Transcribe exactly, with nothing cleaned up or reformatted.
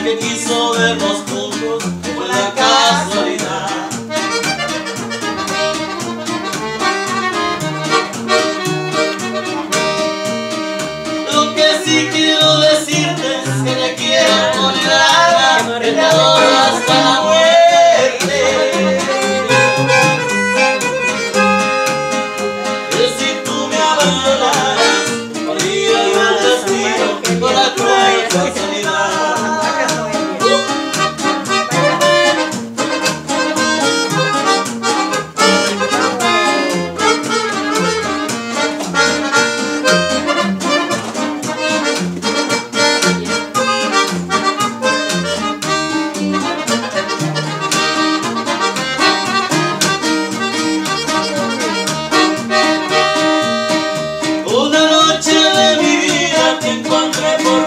que quiso vernos juntos fue la casualidad. Lo que sí quiero decirte es que te quiero tolerar, que te adoro hasta la muerte. Que si tú me abandonaras, moría el destino por la cruel casualidad. Una noche de mi vida te encontré por